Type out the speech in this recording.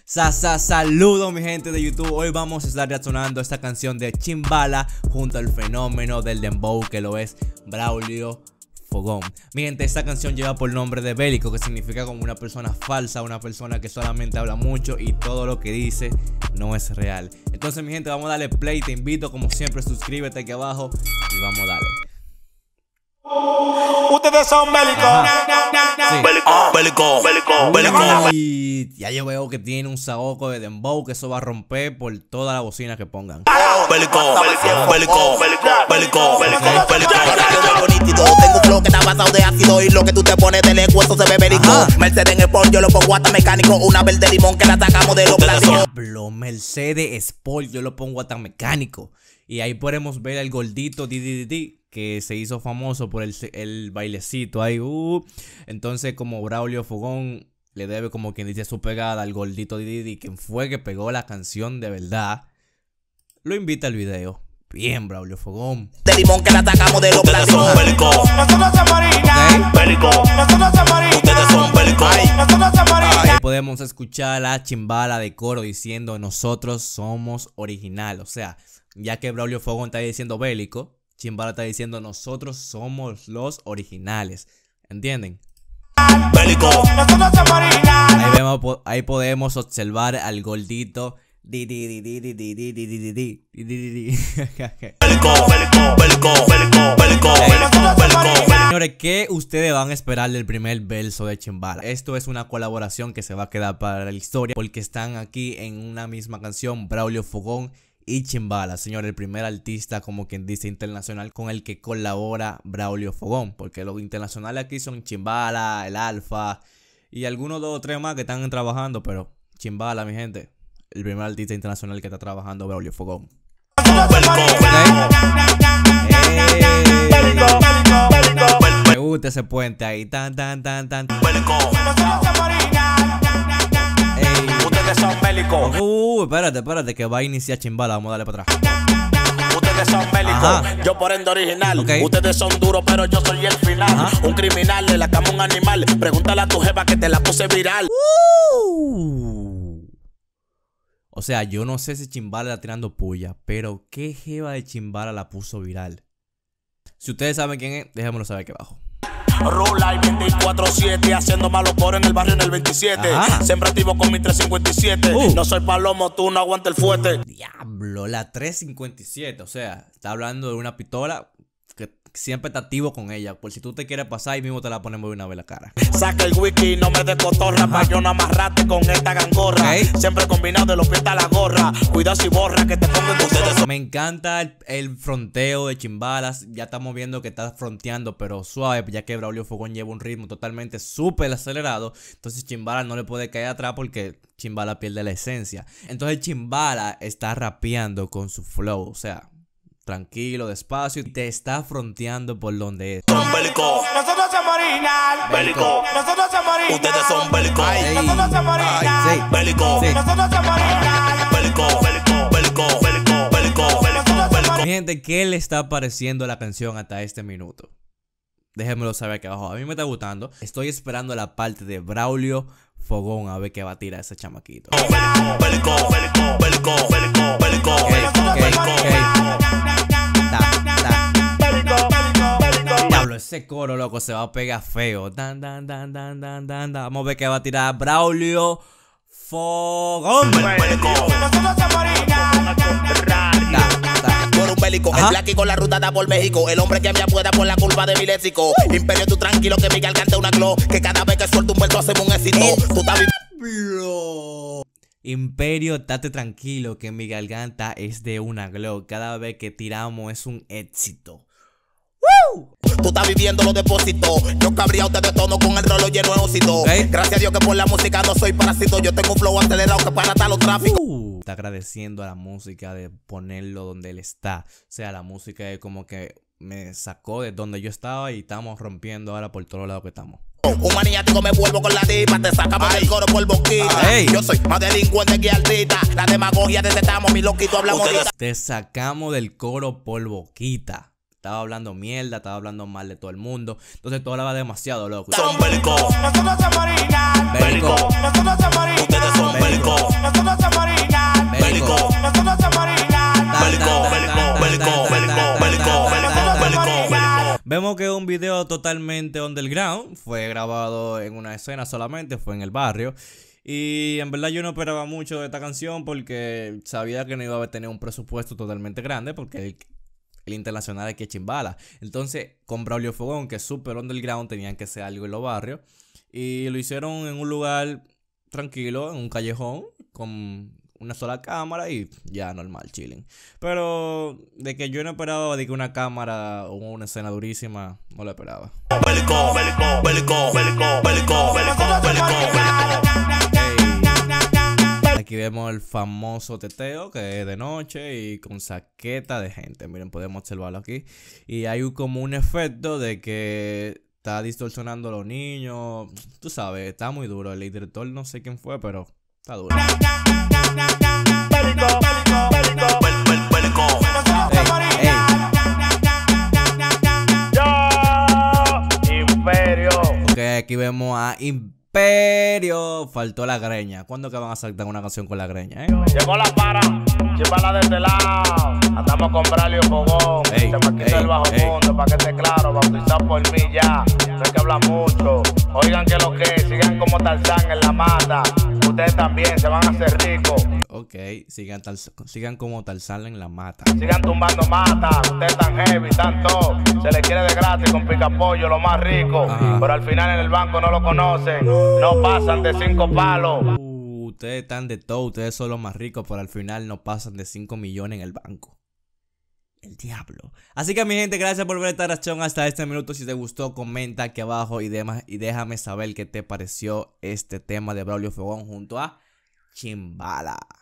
Saludos mi gente de YouTube. Hoy vamos a estar reaccionando a esta canción de Chimbala junto al fenómeno del dembow que lo es Braulio Fogón. Mi gente, esta canción lleva por nombre de Bélico, que significa como una persona falsa, una persona que solamente habla mucho y todo lo que dice no es real. Entonces mi gente, vamos a darle play. Te invito como siempre, suscríbete aquí abajo y vamos a darle. Ustedes son bélicos. Sí. Bélico. Y ya yo veo que tiene un saoco de dembow que eso va a romper por toda la bocina que pongan. Bélico. Tengo un flow que está basado de ácido y lo que tú te pones de hueso se ve bélico. Mercedes en Sport, yo lo pongo hasta mecánico. Una verde limón que la sacamos de los plásticos. Mercedes Sport, yo lo pongo hasta mecánico. Y ahí podemos ver al gordito Didi, que se hizo famoso por el bailecito ahí. Entonces, como Braulio Fogón le debe, como quien dice, su pegada al gordito Didi, quien fue que pegó la canción de verdad, lo invita al video. Bien, Braulio Fogón. De limón que la sacamos de los plásticos. Nosotros somos original. Bélico. Nosotros somos original. Ustedes son bélicos. Nosotros somos original. Ahí podemos escuchar a Chimbala de coro diciendo nosotros somos original. O sea, ya que Braulio Fogón está diciendo bélico, Chimbala está diciendo nosotros somos los originales. ¿Entienden? Bélico. Nosotros somos original. Ahí podemos observar al gordito Didi. Señores, ¿qué ustedes van a esperar del primer verso de Chimbala? Esto es una colaboración que se va a quedar para la historia, porque están aquí en una misma canción Braulio Fogón y Chimbala, señor, el primer artista, como quien dice, internacional con el que colabora Braulio Fogón, porque los internacionales aquí son Chimbala, el Alfa y algunos 2 o 3 más que están trabajando, pero Chimbala, mi gente, el primer artista internacional que está trabajando Braulio Fogón. Me gusta ese puente ahí, tan. Ustedes son bélicos. Espérate, que va a iniciar Chimbala. Vamos a darle para atrás. Ustedes son bélicos. Ajá. Yo por ende original. Okay. Ustedes son duros, pero yo soy el final. Ajá. Un criminal, le la cama un animal. Pregúntale a tu jefa que te la puse viral. O sea, yo no sé si Chimbala está tirando puya, pero ¿qué jeva de Chimbala la puso viral? Si ustedes saben quién es, déjenmelo saber aquí abajo. Rula y 24/7, haciendo malos coros en el barrio en el 27. Ajá. Siempre activo con mi 357. No soy palomo, tú no aguantas el fuerte. Diablo, la 357. O sea, está hablando de una pistola que siempre está activo con ella. Por si tú te quieres pasar, y mismo te la ponemos de una vez la cara. Saca el wiki, no me des cotorra. Pa' yo no amarrate con esta gangorra. Okay. Siempre combinado de los pies a la gorra. Cuidado si borra que te pongo en ustedes. Me encanta el fronteo de Chimbalas. Ya estamos viendo que está fronteando, pero suave, ya que Braulio Fogón lleva un ritmo totalmente súper acelerado. Entonces Chimbala no le puede caer atrás porque Chimbala pierde la esencia. Entonces Chimbala está rapeando con su flow, o sea, tranquilo, despacio, y te está fronteando por donde es. Son bélicos. Nosotros somos original. Bélico. Nosotros somos original. Ustedes son bélicos. Nosotros somos original. Sí. Bélico. Sí. Nosotros somos original. Bélico. Mi gente, ¿qué le está pareciendo la canción hasta este minuto? Déjenmelo saber aquí abajo. A mí me está gustando. Estoy esperando la parte de Braulio Fogón a ver qué va a tirar ese chamaquito. Diablo, ese coro, loco, se va a pegar feo. Vamos a ver qué va a tirar Braulio Fogón. Nosotros somos original. Por un bélico, el Blacky con la ruta da por México. El hombre que me apuesta por la culpa de mi léxico. Imperio, tú tranquilo que mi garganta es una glow. Que cada vez que suelto un verso hacemos un éxito. Tú estás Imperio, estate tranquilo que mi garganta es de una glow. Cada vez que tiramos es un éxito. Tú estás viviendo los depósitos. Yo cabría te detono con el rolo lleno de ósito. Gracias a Dios que por la música no soy parásito. Yo tengo un flow acelerado que para atar los tráficos. Está agradeciendo a la música de ponerlo donde él está. O sea, la música es como que me sacó de donde yo estaba y estamos rompiendo ahora por todos lados que estamos. Un maniático me vuelvo con la tipa. Te sacamos del coro por boquita. Yo soy más delincuente que artista. La demagogia detestamos, mi loquito hablamos de... Te sacamos del coro por boquita. Estaba hablando mierda, estaba hablando mal de todo el mundo. Entonces todo hablaba demasiado, loco. Son bélicos. Nosotros somos original. Bélico. Nosotros somos original. Ustedes son bélicos. totalmente underground. Fue grabado en una escena solamente, fue en el barrio. Y en verdad yo no esperaba mucho de esta canción porque sabía que no iba a tener un presupuesto totalmente grande porque el internacional es que chimbala. Entonces con Braulio Fogón, que es súper underground, tenían que hacer algo en los barrios. Y lo hicieron en un lugar tranquilo, en un callejón, con una sola cámara y ya normal, chilling. Pero de que yo no esperaba de que una cámara o una escena durísima, no lo esperaba. Aquí vemos el famoso teteo que es de noche y con saqueta de gente. Miren, podemos observarlo aquí. Y hay como un efecto de que está distorsionando a los niños. Tú sabes, está muy duro. El director no sé quién fue, pero está duro. Ok, aquí vemos a Imperio. Faltó la greña. ¿Cuándo que van a sacar una canción con la greña, Llegó la para, chimbala de este lado. Andamos con Braulio Fogón. Se me quita el bajo mundo, pa' que esté claro. Bautizado por mí ya, no hay que hablar mucho. Oigan que lo que, sigan como Tarzán en la mata. Ustedes también se van a hacer ricos. Ok, sigan como Tarzán en la mata. Sigan tumbando mata, ustedes tan heavy, tan top. Se les quiere de gratis con picapollo, lo más rico. Pero al final en el banco no lo conocen. No pasan de 5 palos. Ustedes están de todo, ustedes son los más ricos, pero al final no pasan de 5 millones en el banco. El diablo. Así que mi gente, gracias por ver esta reacción hasta este minuto. Si te gustó, comenta aquí abajo y déjame saber qué te pareció este tema de Braulio Fogón junto a Chimbala.